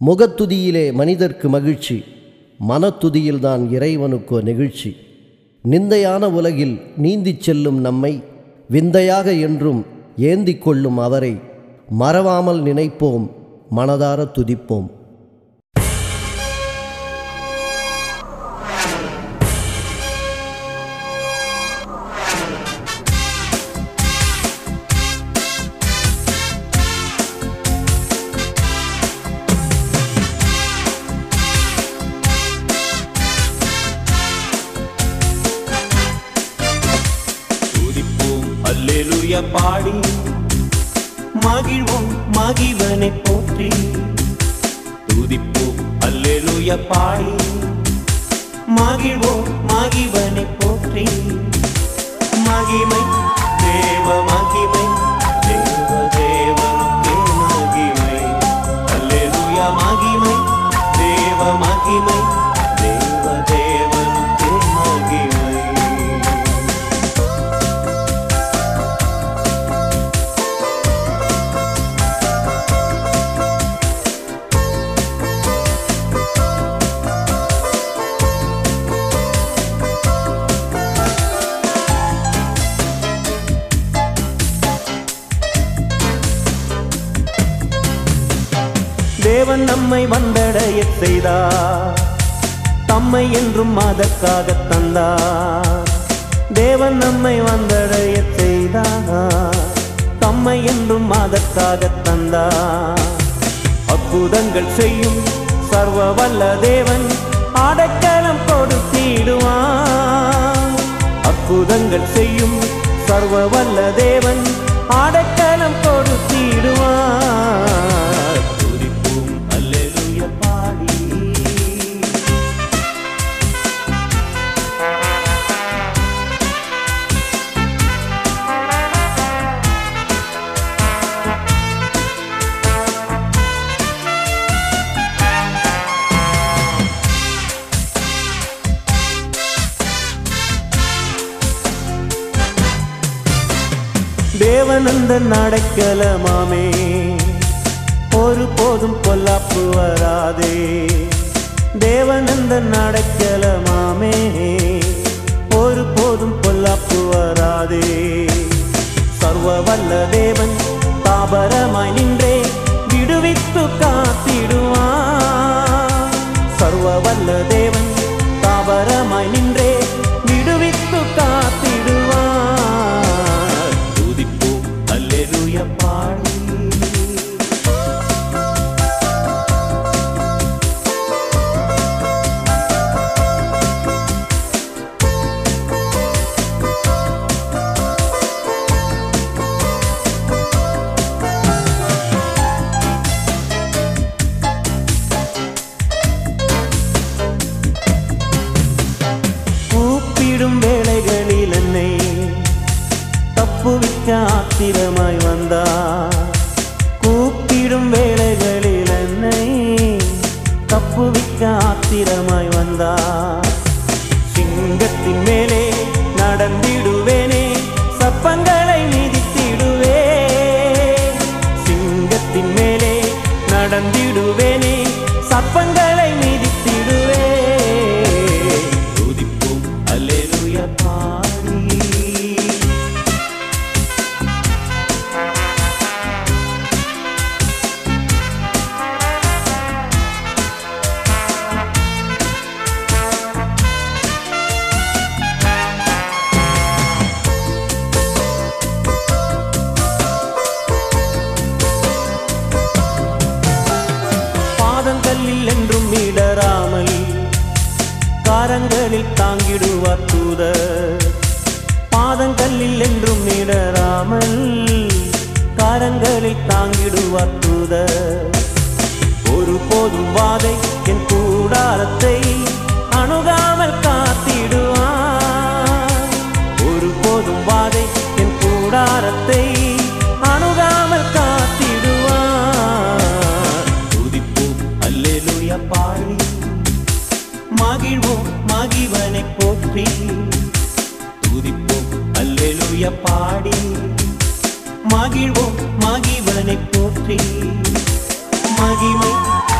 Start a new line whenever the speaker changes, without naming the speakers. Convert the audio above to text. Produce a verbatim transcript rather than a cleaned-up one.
முகத்துதியிலே மனிதர்க்கு மகிழ்ச்சி, மனத்துதியில்தான் இறைவனுக்கோ நெகிழ்ச்சி. நிந்தையான உலகில் நீந்திச் செல்லும் நம்மை விந்தையாக என்றும் ஏந்திக் கொள்ளும் அவரை மறவாமல் நினைப்போம், மனதார துதிப்போம்.
அல்லேலூயா பாடி மகிழ்வோம் மகிழ்வனை போற்றி. துதிப்போம் அல்லேலூயா பாடி மகிழ்வோம் மகிழ்வனை போற்றி. மகிமை தேவ மகிமை தேவ தேவனுக்கே மகிமை. அல்லேலூயா மகிமை தேவ மகிமை தேவ தேவனுக்கே மகிமை. தேவன் நம்மை வந்தடைய செய்தார், தம்மை என்றும் அதற்காக தந்தார். தேவன் நம்மை வந்தடைய செய்தார், தம்மை என்றும் அதற்காக தந்தார். அற்புதங்கள் செய்யும் சர்வ வல்ல தேவன் அடைக்கலம் கொடுத்திடுவார். அற்புதங்கள் செய்யும் சர்வ வல்ல தேவன் அடைக்கலம் கொடுத்திடுவார். தேவனந்த அடைக்கலமாமே, ஒரு போதும் பொல்லாப்பு வராதே. தேவனந்த அடைக்கலமாமே, ஒரு போதும் பொல்லாப்பு வராதே. சர்வ வல்ல தேவன் தாபரமாய் நின்றே விடுவித்து காத்திடுவான். சர்வ வல்ல தேவன் தாபரமாய் நின்றே விடுவித்து காத்திடுவான். அல்லேலூயா பாடி கூப்பிடும் வேளைகளில் என்னை தப்புவிக்க ஆத்திரமாய் வந்தார். கூப்பிடும் வேளைகளில் என்னை தப்புவிக்க ஆத்திரமாய் வந்தார். சிங்கத்தின் மேலே நடந்திடுவேனே, சப்பங்களை மிதித்திடுவே. சிங்கத்தின் மேலே நடந்திடுவேனே, சப்பங்களை மிதித்திடுவே. துதிப்போம் அல்லேலூயா பாடி பாதங்களில் என்றும் இடராமல் காரங்களில் தாங்கிடுவார் தூதர். பாதங்களில் என்றும் இடராமல் காரங்களில் தாங்கிடுவார் தூதர். ஒரு போதும் வாதை என் கூடாரத்தை அணுகாமல் காத்திடுவார். ஒரு போதும் வாதை என் கூடாரத்தை அணுகாமல் காத்திடுவார். துதிப்போம் அல்லேலூயா பாடி மகிழ்வோம் மகிழ்வனை போற்றி. துதிப்போம் அல்லேலூயா பாடி மகிழ்வோம் மகிழ்வனை போற்றி. மகிமை